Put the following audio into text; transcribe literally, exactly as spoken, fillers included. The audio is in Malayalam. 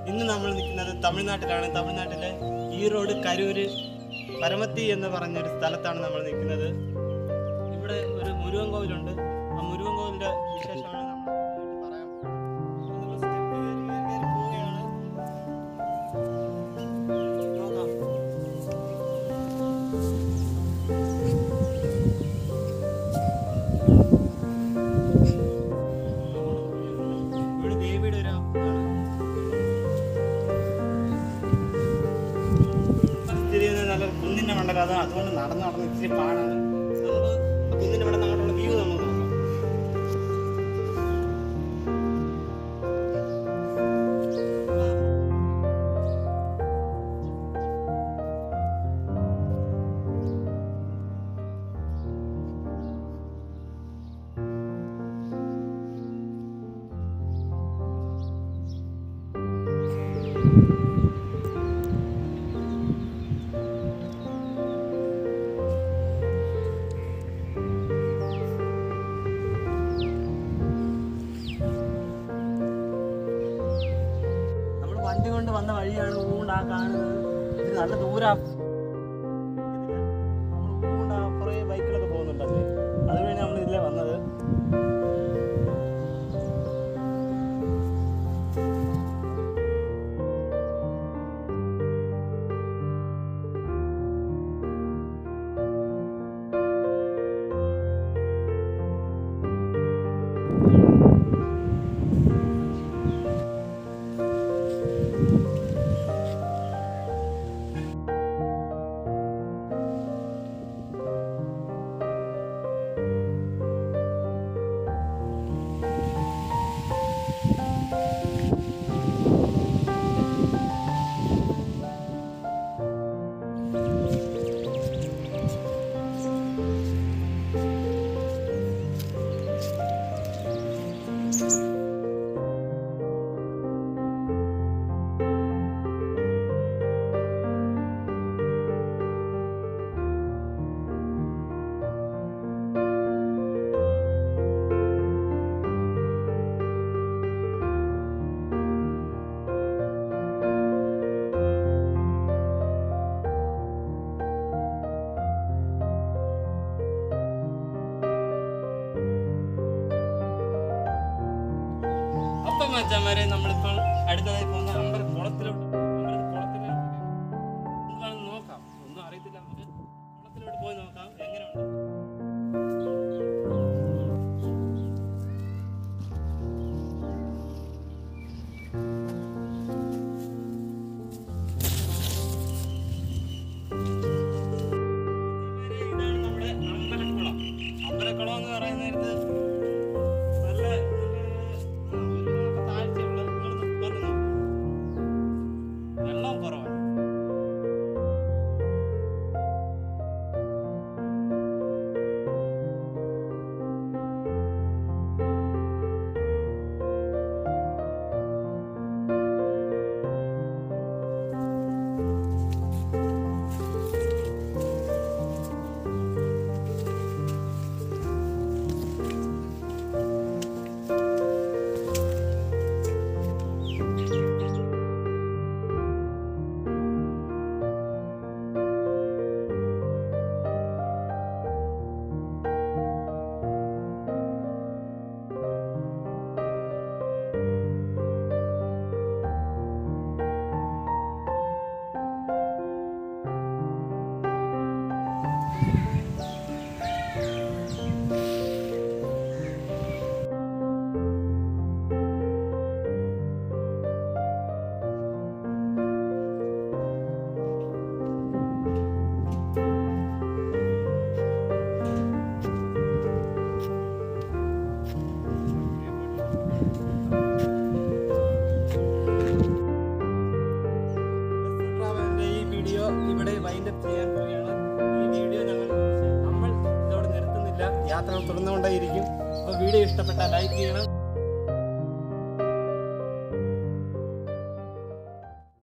ഇന്ന് നമ്മൾ നിൽക്കുന്നത് തമിഴ്നാട്ടിലാണ്. തമിഴ്നാട്ടിലെ ഈറോഡ് കരൂര് പരമത്തി എന്ന് പറഞ്ഞൊരു സ്ഥലത്താണ് നമ്മൾ നിൽക്കുന്നത്. ഇവിടെ ഒരു മുരുകൻ കോവിലുണ്ട്. ആ മുരുകൻ കോവിലിൻ്റെ വിശേഷമാണ് നമ്മൾ പറയാൻ പോകുന്നത്. സ്റ്റെപ്പ് കയറി കയറി കയറി പോവുകയാണ്. നോക്കാം. ഇവിടെ ദേവിയുടെ ഒരു നല്ല കുന്നിൻ്റെ മണ്ടല, അത് അതുകൊണ്ട് നടന്ന് നടന്ന് ഇച്ചിരി പാടാണ്. നമുക്ക് കുന്നിൻ്റെ മണ്ടൽ അങ്ങോട്ടുള്ള വ്യൂ നമുക്ക് നോക്കാം. വണ്ടി കൊണ്ട് വന്ന വഴിയാണ് ഊണ്ട് ആ കാണുന്നത്. ഇത് നല്ല ദൂരം. നമ്മൾ ഊണ്ട് കുറേ ബൈക്കിലൊക്കെ പോകുന്നുണ്ടല്ലേ, അതുവഴി നമ്മൾ ഇതിലേ വന്നത്. അപ്പം മച്ചാമാരെ, നമ്മളിപ്പോൾ അടുത്തതായി പോകുന്ന അമ്പലക്കുളത്തിലോട്ട് അമ്പലക്കുളത്തിലോട്ട് എന്താണെന്ന് നോക്കാം. ഒന്നും അറിയത്തില്ല, നമുക്ക് കുളത്തിലോട്ട് പോയി നോക്കാം എങ്ങനെയുണ്ട്. ഇതാണ് നമ്മുടെ അമ്പലക്കുളം. അമ്പലക്കുളം എന്ന് പറയുന്നത് നല്ല വെള്ളം കുറവാണ്. ഇവിടെ വൈൻഡപ്പ് ചെയ്യാൻ പോവുകയാണ്. ഈ വീഡിയോ ഞങ്ങൾ നമ്മൾ ഇതോടെ നിർത്തുന്നില്ല, യാത്ര തുടർന്നുകൊണ്ടേയിരിക്കും. അപ്പോൾ വീഡിയോ ഇഷ്ടപ്പെട്ടാൽ ലൈക്ക് ചെയ്യണം.